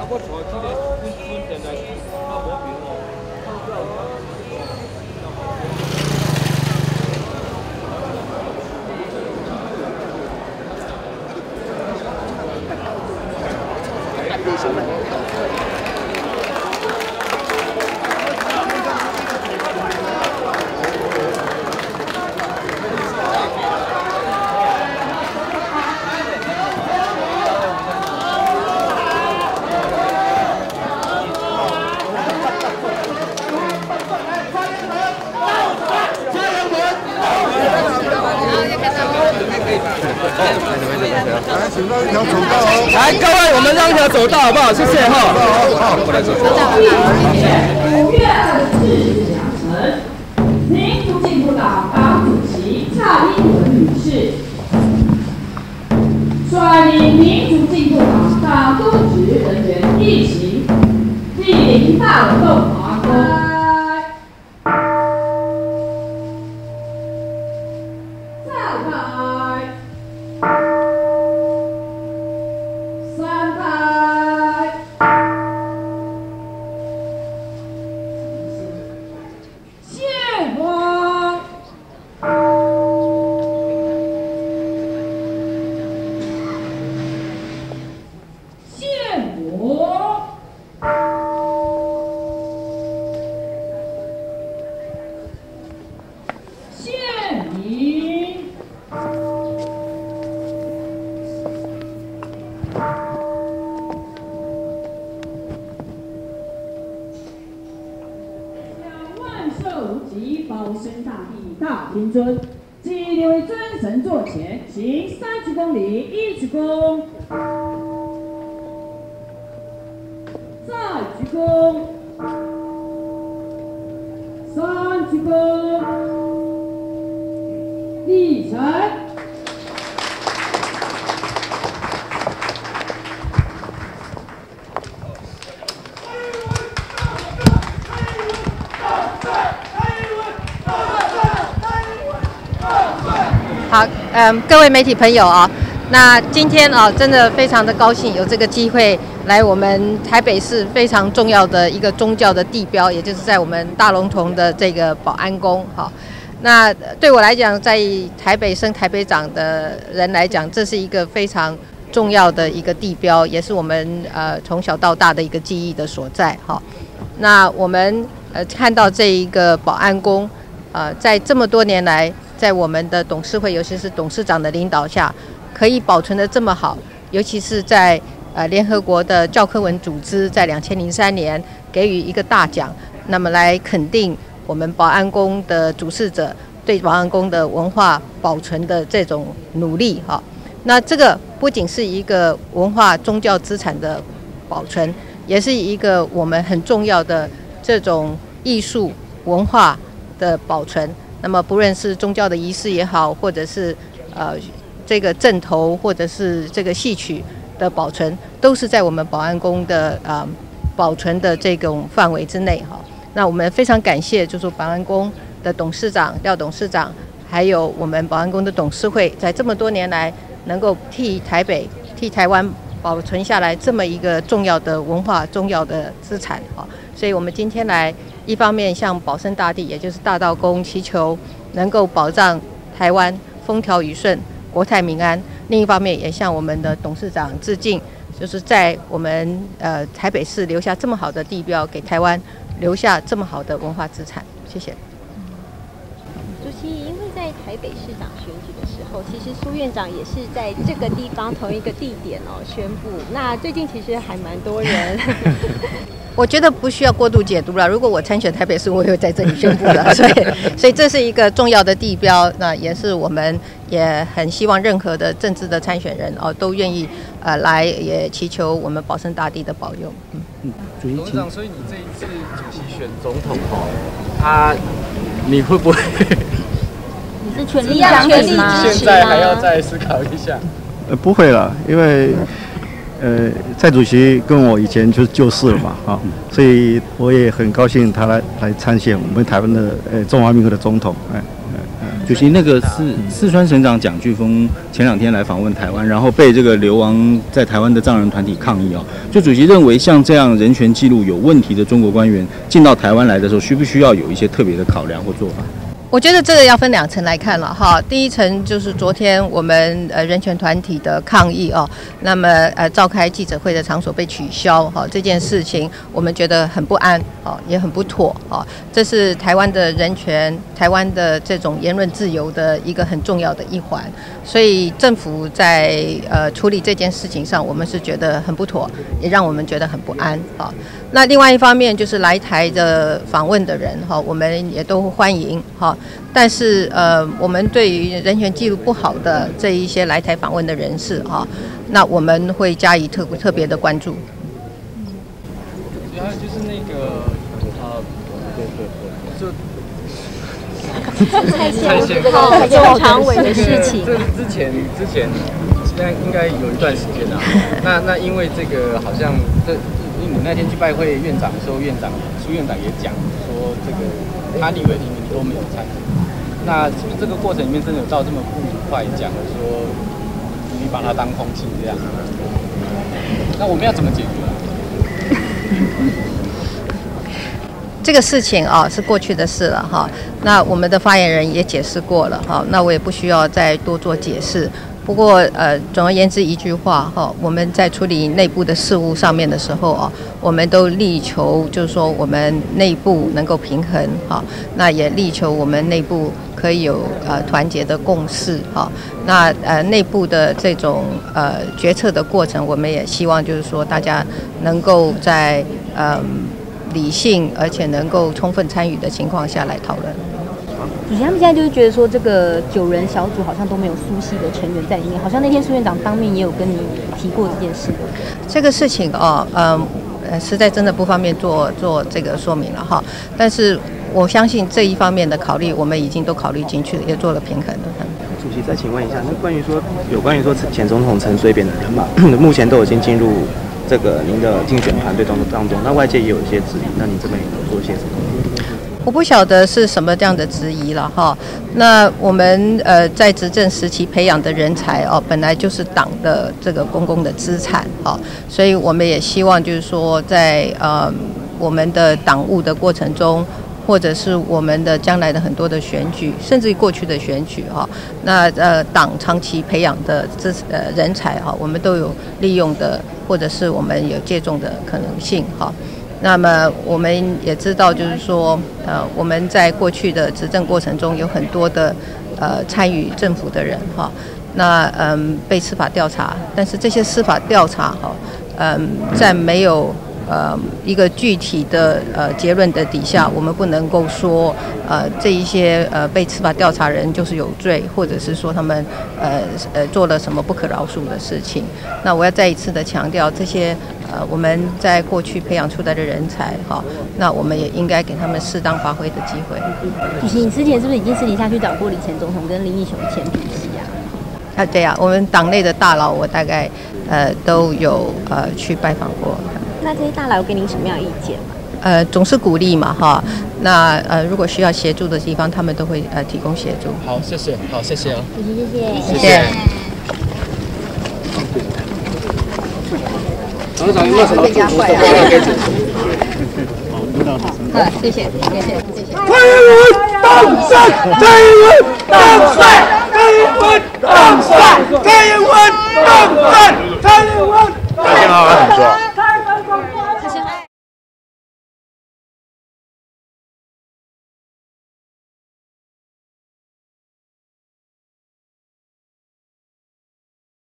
我带这个稳定来，无平哦。 来，请让一条走道哦。 来，各位，我们让一条走道好不好？谢谢哈。好，我来走。 5月24日奖惩，民主进步党党主席蔡英文女士率领民主进步党党公职人员一起莅临大龙洞华宫。保生大帝大天尊，即六位尊神座前行30公里，一鞠躬，再鞠躬，3鞠躬，立成。 好，各位媒体朋友啊，那今天啊，真的非常的高兴有这个机会来我们台北市非常重要的一个宗教的地标，也就是在我们大龙峒的这个保安宫。好，那对我来讲，在台北升台北长的人来讲，这是一个非常重要的一个地标，也是我们从小到大的一个记忆的所在。好，那我们看到这一个保安宫，在这么多年来，在我们的董事会，尤其是董事长的领导下，可以保存得这么好，尤其是在联合国的教科文组织在2003年给予一个大奖，那么来肯定我们保安宫的主事者对保安宫的文化保存的这种努力哈。那这个不仅是一个文化宗教资产的保存，也是一个我们很重要的这种艺术文化的保存。那么不论是宗教的仪式也好，或者是这个阵头，或者是这个戏曲的保存，都是在我们保安宫的保存的这种范围之内哈。那我们非常感谢，就是保安宫的董事长廖董事长，还有我们保安宫的董事会，在这么多年来能够替台北、替台湾保存下来这么一个重要的文化、重要的资产哈。所以我们今天来，一方面向保生大帝，也就是大道公祈求能够保障台湾风调雨顺、国泰民安；另一方面也向我们的董事长致敬，就是在我们台北市留下这么好的地标，给台湾留下这么好的文化资产。谢谢。 主席，因为在台北市长选举的时候，其实苏院长也是在这个地方同一个地点宣布。那最近其实还蛮多人。 我觉得不需要过度解读了。如果我参选台北市，我也会在这里宣布的。所以这是一个重要的地标，那也是我们也很希望任何的政治的参选人都愿意来，也祈求我们保生大帝的保佑。 董事长，所以你这一次主席选总统你会不会？ 你是全力支持吗？ 现在还要再思考一下。 不会了，因为蔡主席跟我以前就是旧识了嘛，所以我也很高兴他来参选我们台湾的中华民国的总统， 主席，那个四川省长蒋飓风前2天来访问台湾，然后被这个流亡在台湾的藏人团体抗议哦。就主席认为，像这样人权记录有问题的中国官员进到台湾来的时候，需不需要有一些特别的考量或做法？ 我觉得这个要分2层来看了哈。第一层就是昨天我们人权团体的抗议哦，那么召开记者会的场所被取消哈，这件事情我们觉得很不安哦，也很不妥哦。这是台湾的人权、台湾的这种言论自由的一个很重要的一环，所以政府在处理这件事情上，我们是觉得很不妥，也让我们觉得很不安啊。那另外一方面就是来台的访问的人哈，我们也都欢迎哈。但是我们对于人权记录不好的这一些来台访问的人士哈，那我们会加以特别的关注。 然后就是那个蔡显后常委的事情， 这之前现在应该有一段时间了。那因为这个好像因为你那天去拜会院长的时候，苏院长也讲说，这个他立委提名都没有参与。那是不是这个过程里面真的有到这么不愉快，讲说你把它当空气这样？那我们要怎么解决？ 这个事情啊是过去的事了哈。那我们的发言人也解释过了哈，那我也不需要再多做解释。不过总而言之一句话哈，我们在处理内部的事务上面的时候啊，我们都力求就是说我们内部能够平衡哈，那也力求我们内部可以有团结的共识哈。那内部的这种决策的过程，我们也希望就是说大家能够在理性而且能够充分参与的情况下来讨论。 主席他们现在就是觉得说，这个9人小组好像都没有苏系的成员在里面，好像那天苏院长当面也有跟你提过这件事。 这个事情实在真的不方便做这个说明了哈。但是我相信这一方面的考虑，我们已经都考虑进去了，也做了平衡了。 主席，再请问一下，那有关于说前总统陈水扁的人马，目前都已经进入这个您的竞选团队当中，那外界也有一些质疑，那您这边有做些什么？ 我不晓得是什么这样的质疑了哈。那我们在执政时期培养的人才哦，本来就是党的这个公共的资产哦，所以我们也希望就是说在我们的党务的过程中，或者是我们的将来的很多的选举，甚至于过去的选举哈，那党长期培养的人才哈，我们都有利用的，或者是我们有借重的可能性哈。那么我们也知道，就是说，我们在过去的执政过程中有很多的参与政府的人哈，那被司法调查，但是这些司法调查哈，在没有一个具体的结论的底下，我们不能够说这一些被司法调查人就是有罪，或者是说他们做了什么不可饶恕的事情。那我要再一次的强调，这些我们在过去培养出来的人才哈，那我们也应该给他们适当发挥的机会。 主席，你之前是不是已经私底下去找过李前总统跟林义雄前主席啊？ 对啊，我们党内的大佬我大概都有去拜访过。 那这些大佬给您什么样的意见吗？ 总是鼓励嘛哈。那如果需要协助的地方，他们都会提供协助。 好，谢谢，好，谢谢哦。 谢谢。 董事长有没有什么祝福？ 谢谢。 蔡英文当选，蔡英文当选，蔡英文当选，蔡英文当选，蔡英文。